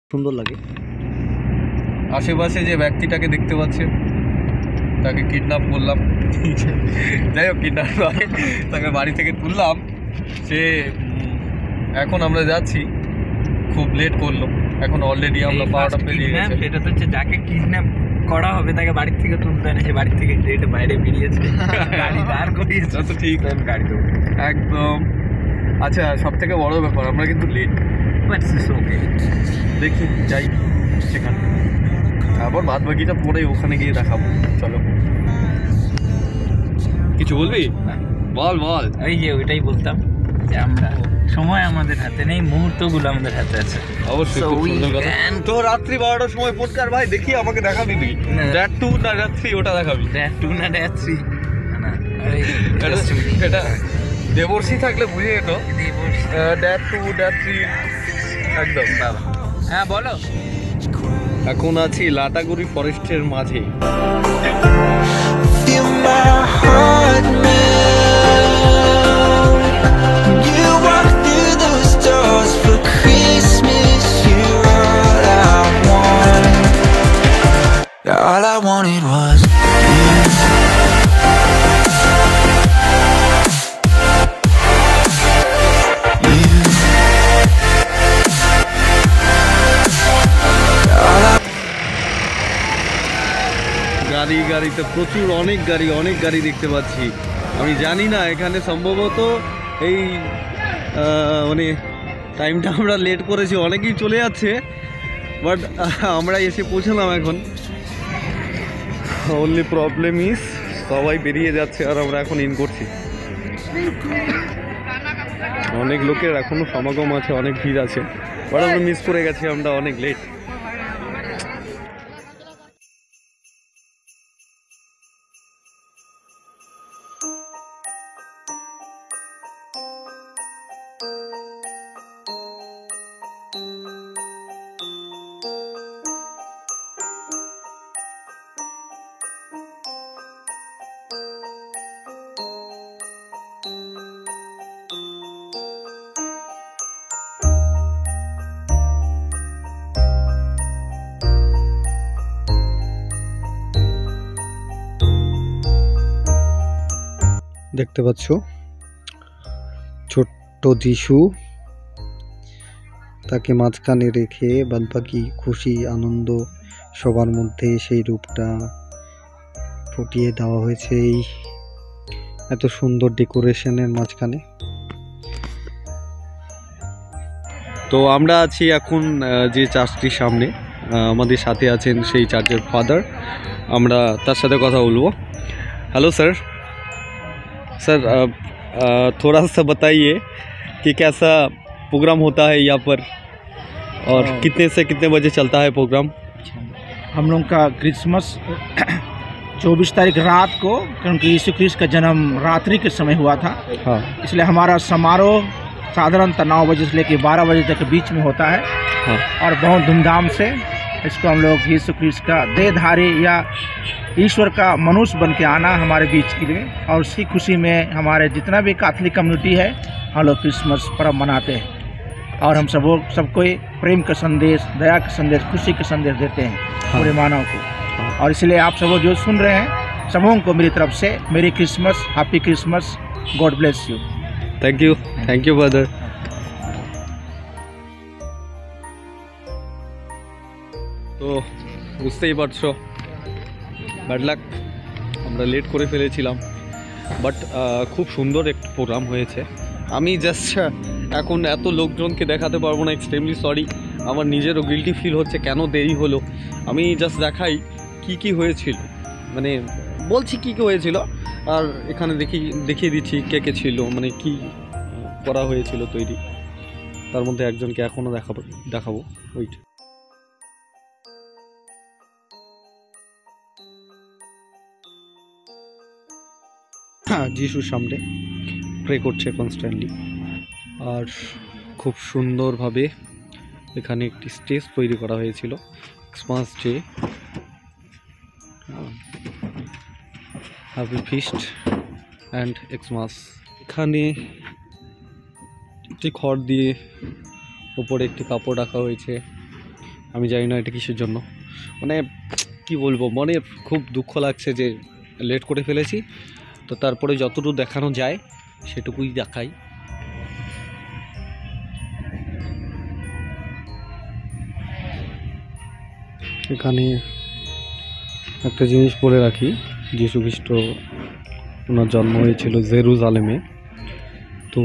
সুন্দর লাগে। আশেপাশে যে ব্যক্তিটাকে দেখতে পাচ্ছেন তাকে কিডন্যাপ করলাম, যাই হোক কিডন্যাপ নয়, তাকে বাড়ি থেকে তুললাম। সে এখন আমরা যাচ্ছি, খুব লেট করলো, এখন অলরেডি আমরা 12টা পেরিয়ে গেছে। সেটা তো হচ্ছে যাকে কিডন্যাপ করা হবে তাকে বাড়ি থেকে তুলতে হয় না, সে বাড়ি থেকে ডেট বাইরে বেরিয়েছে, গাড়ি দাঁড় করিয়েছে। তো ঠিক গাড়ি দেবো একদম। আচ্ছা, সব থেকে বড় ব্যাপার আমরা কিন্তু লেট, দেখি যাই সেখানে, আবার বাদ বাকিটা পরে ওখানে গিয়ে দেখাবো। চলো, কিছু বলবি? বল বল। এই যে ওইটাই বলতাম যে আমরা সময় আমাদের হাতে নেই, মুহূর্তগুলো আমাদের হাতে আছে। অবশ্যই, খুব সুন্দর কথা। তো রাত্রি 12টার সময় পডকাস্ট ভাই দেখি, আমাকে দেখাবি তুই ড্যাট 2 না ড্যাট 3, ওটা দেখাবি। ড্যাট 2 না ড্যাট 3 না, এটা দেবর্ষি থাকলে বুঝে যেত, ড্যাট 2 ড্যাট 3 একদম। হ্যাঁ বলো। এখন আছি লাটাগুড়ি ফরেস্টের মাঝে। All I wanted was গাড়িতে প্রচুর অনেক গাড়ি দেখতে পাচ্ছি। আমি জানি না, এখানে সম্ভবত এই মানে টাইমটা আমরা লেট করেছি, অনেকেই চলে যাচ্ছে, বাট আমরা এসে পৌঁছালাম এখন। অনলি প্রবলেম ইজ সবাই বেরিয়ে যাচ্ছে আর আমরা এখন ইন করছি। অনেক লোকের এখনো সমাগম আছে, অনেক ভিড় আছে, বাট আমরা মিস করে গেছি, আমরা অনেক লেট। দেখতে পাচ্ছ ছোট্ট যিশু, তাকে মাঝখানে রেখে বাদবাকি খুশি আনন্দ সবার মধ্যে সেই রূপটা ফুটিয়ে দেওয়া হয়েছে এই এত সুন্দর ডেকোরেশনের মাঝখানে। তো আমরা আছি এখন যে চার্চটির সামনে, আমাদের সাথে আছেন সেই চার্চের ফাদার, আমরা তার সাথে কথা বলবো। हेलो सर, थोड़ा सा बताइए कि कैसा प्रोग्राम होता है यहाँ पर और कितने से कितने बजे चलता है प्रोग्राम? हम लोग का क्रिसमस 24 तारीख रात को, क्योंकि यीशु ख्रीस्त का जन्म रात्रि के समय हुआ था, हाँ, इसलिए हमारा समारोह साधारणतः 9 बजे से लेकर 12 बजे तक के बीच में होता है। हाँ, और बहुत धूमधाम से इसको हम लोग यीशु ख्रीस्त का देहधारी या ईश्वर का मनुष्य बन के आना हमारे बीच के लिए, और उसी खुशी में हमारे जितना भी कैथोलिक कम्युनिटी है हम लोग क्रिसमस पर्व मनाते हैं, और हम सबको प्रेम का संदेश, दया का संदेश, खुशी का संदेश देते हैं पूरे मानव को। और इसलिए आप सब जो सुन रहे हैं सबों को मेरी तरफ से merry Christmas, happy Christmas, God bless you. Thank you brother. তো বুঝতেই পারছো, ব্যাড লাক, আমরা লেট করে ফেলেছিলাম, বাট খুব সুন্দর একটা প্রোগ্রাম হয়েছে। আমি জাস্ট এখন এত লোকজনকে দেখাতে পারবো না, এক্সট্রিমলি সরি, আমার নিজেরও গিল্টি ফিল হচ্ছে কেন দেরি হলো। আমি জাস্ট দেখাই কি হয়েছিল, মানে বলছি কি হয়েছিল, আর এখানে দেখিয়ে দিচ্ছি কে ছিল, মানে কি করা হয়েছিল তৈরি। তার মধ্যে একজনকে এখনও দেখাবো ওইটা। যিশুর সামনে প্রে করছে কনস্ট্যান্টলি, আর খুব সুন্দরভাবে এখানে একটি স্টেজ তৈরি করা হয়েছিল Christmas day, happy feast and Xmas. এখানে একটি খড় দিয়ে উপরে একটি কাপড় রাখা হয়েছে, আমি জানি না এটা কিসের জন্য, মানে কি বলবো, মনে খুব দুঃখ লাগছে যে লেট করে ফেলেছি। তো তারপরে যতটুকু দেখানো যায় সেটুকুই দেখাই। এখানে একটা জিনিস বলে রাখি, যীশু খ্রিস্ট ওনার জন্ম হয়েছিল জেরুজালেমে। তো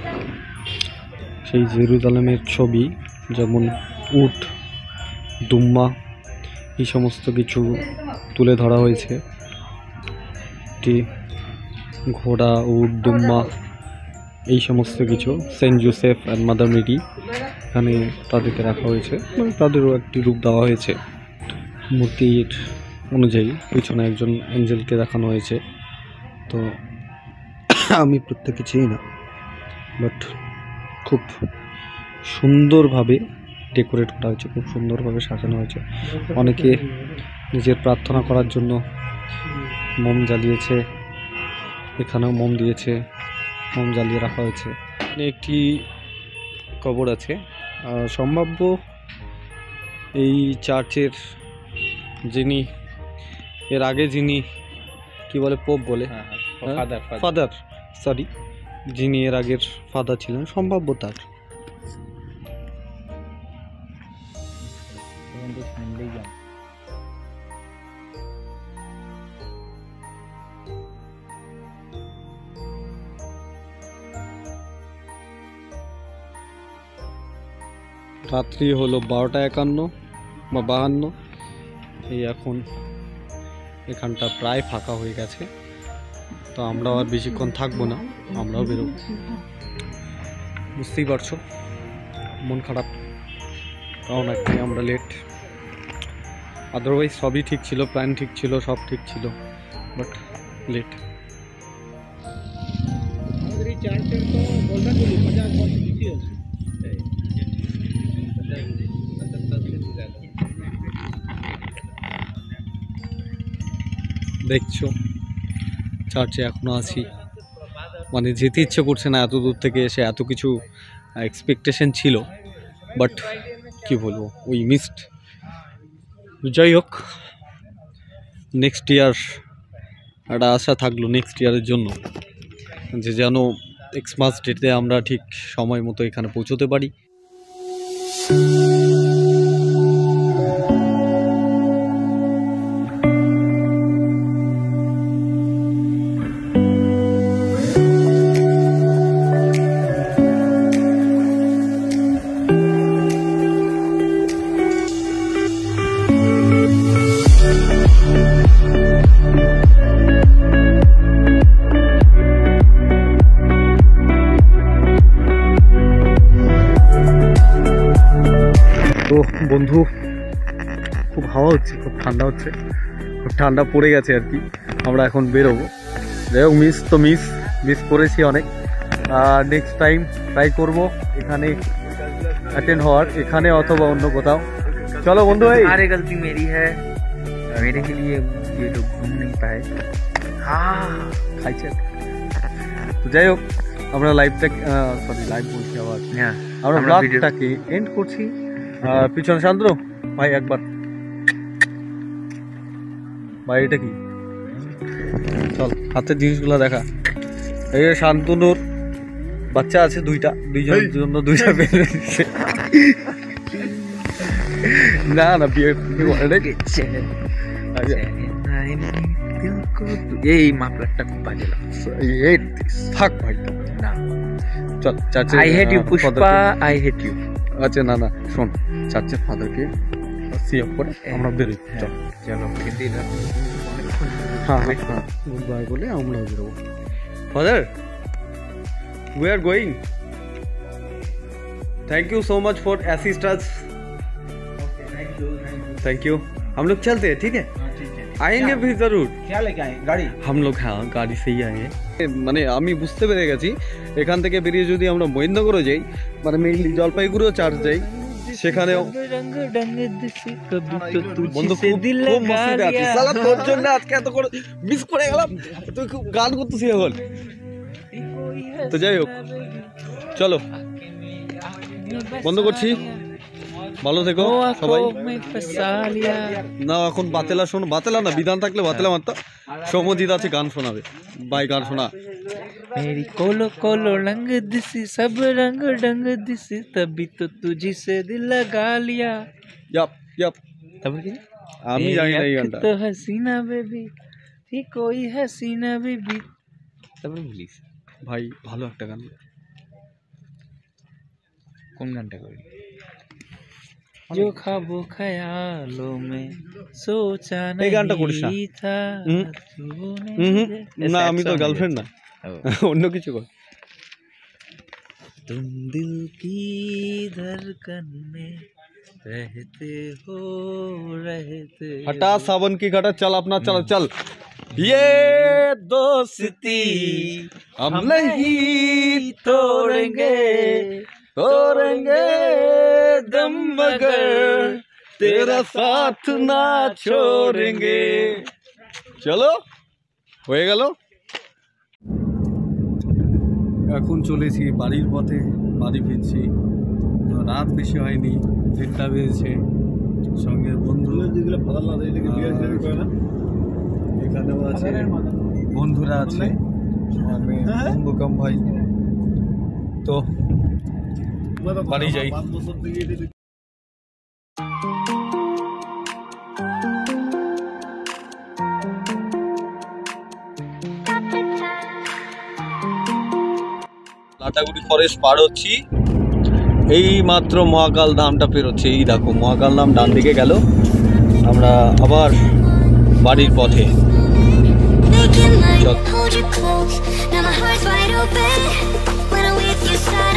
সেই জেরুজালেমের ছবি, যেমন উট, দুম্বা, এই সমস্ত কিছু তুলে ধরা হয়েছে। ঘোড়া, উট, দুম্বা, এই সমস্ত কিছু saint Joseph and mother Mary এখানে তাদেরকে রাখা হয়েছে, মানে তাদেরও একটি রূপ দেওয়া হয়েছে মূর্তির অনুযায়ী। পিছনে একজন অ্যাঞ্জেলকে দেখানো হয়েছে। তো আমি প্রত্যেকে চিনি না, বাট খুব সুন্দরভাবে ডেকোরেট করা হয়েছে, খুব সুন্দরভাবে সাজানো হয়েছে। অনেকে নিজের প্রার্থনা করার জন্য মোম জ্বালিয়েছে, এখানেও মোম দিয়েছে, মোম জ্বালিয়ে রাখা হয়েছে। এখানে একটি কবর আছে, সম্ভাব্য এই চার্চের যিনি এর আগে যিনি কি বলে পোপ বলে, ফাদার, সরি, যিনি এর আগের ফাদার ছিলেন, সম্ভাব্য তার। রাত্রি হলো 12:51 বা 52। এই এখন এখানটা প্রায় ফাঁকা হয়ে গেছে। তো আমরাও আর বেশিক্ষণ থাকবো না, আমরাও বেরোবো। বুঝতেই পারছো মন খারাপ, কারণ একটাই আমরা লেট। আদারওয়াইজ সবই ঠিক ছিল, প্ল্যান ঠিক ছিল, সব ঠিক ছিল, বাট লেট। দেখছো চার্চে এখনো আছি, মানে যেতে ইচ্ছে করছে না, এত দূর থেকে এসে এত কিছু এক্সপেকটেশন ছিল, বাট কি বলবো, উই মিসড। যাই হোক, নেক্সট ইয়ার একটা আশা থাকলো নেক্সট ইয়ারের জন্য, যে যেন এক্সমাস ডেটে আমরা ঠিক সময় মতো এখানে পৌঁছতে পারি। তো বন্ধু, খুব হাওয়া হচ্ছে, খুব ঠান্ডা হচ্ছে, খুব ঠান্ডা পড়ে গেছে আর কি। আমরা এখন বেরোবো। যাই হোক, মিস করেছি অনেক। নেক্সট টাইম ট্রাই করবো এখানে অ্যাটেন্ড হওয়ার, এখানে অথবা অন্য কোথাও। চলো বন্ধু ভাই। अरे गलती मेरी है, मेरे के लिए ये लोग घूम नहीं पाए। খাইছে। তো যাই হোক, আমরা লাইভ বলছি আবার, আমরা ব্লগটাকে এন্ড করছি। পিছনে শান্তনু ভাই, একবার ভাই, এটা কি? চল, হাতের জিনিসগুলো দেখা। এই শান্তনুর বাচ্চা আছে দুইজনের জন্য দুইটা বের হয়েছে। না বিয়ে এই মাফলারটা খুব বাজে লাগছে। থাক ভাই, না চল চার্চে। I hate you Pushpa, I hate you. আচ্ছা না শোন, চার্চের ফাদারকে সি অফ করে আমরা বেরোই। চল চলো, হ্যাঁ গুড বাই বলে আমরা বেরোবো। Father, we are going. Thank you so much for assist us. Thank you. हम लोग चलते हैं, ठीक है? आएंगे भी जरूर। क्या लेके आए? गाड़ी? हम लोग हाँ गाड़ी से ही आए हैं। মানে আমি বুঝতে পেরে গেছি, এখান থেকে বেরিয়ে যদি আমরা মহেন্দ্রগড়ে যাই, মানে মেইনলি জলপাইগুড়িও চার্জ যাই, সেখানেও বন্ধু খুব মস্তিতে আছি। শালা তোর জন্য আজকে এত করে মিস করে গেলাম, তুই খুব গান করতেছি এখন। তো যাই হোক, চলো বন্ধ করছি। ভালো থেকো সবাই। आंखों में फंसा लिया। না এখন বাতেলা শোনো, বাতেলা না বিধান থাকলে বাতেলা মাত্র সৌমজিৎ আছে গান শোনাবে। বাই গান শোনা। मेरी कोलो कोलो रंग दिसी सब रंग डंग दिसी तभी तो तुझी से दिल लगा लिया। ইয়াপ ইয়াপ तब की আমি জানি না এই मेरी গানটা। आँख तो हसीना बेबी थी कोई हसीना बेबी। तब प्लीज ভাই ভালো একটা গান। कौन गानটা করি? जो ख्वाबों ख्यालों में सोचा এই গানটা করিস না। नहीं था হুম। तूने হুম मुझे- না sad আমি তো song গার্লফ্রেন্ড না, है। অন্য কিছু কর। तुम दिल की धड़कन में रहते हो रहते हटा सावन की घटा चल अपना चल चल। ये दोस्ती हम नहीं तोड़ेंगे तोड़ेंगे दम मगर तेरा साथ ना छोड़ेंगे। চলো হয়ে গেল। এখন চলেছি বাড়ির পথে, বাড়ি ফিরছি। রাত বেশি হয়নি, 1টা বেজেছে। সঙ্গে বন্ধু এখানেও আছে, বন্ধুরা আছে, আমি বন্ধু কাম ভাই। তো বাড়ি যাই। লাটাগুড়ি ফরেস্ট পার হচ্ছি, এই মাত্র মহাকাল ধামটা পেরোচ্ছে। এই দেখো মহাকাল ধাম ডান দিকে গেল, আমরা আবার বাড়ির পথে। Making light, hold you close. Now my heart's wide open. When I'm with you, side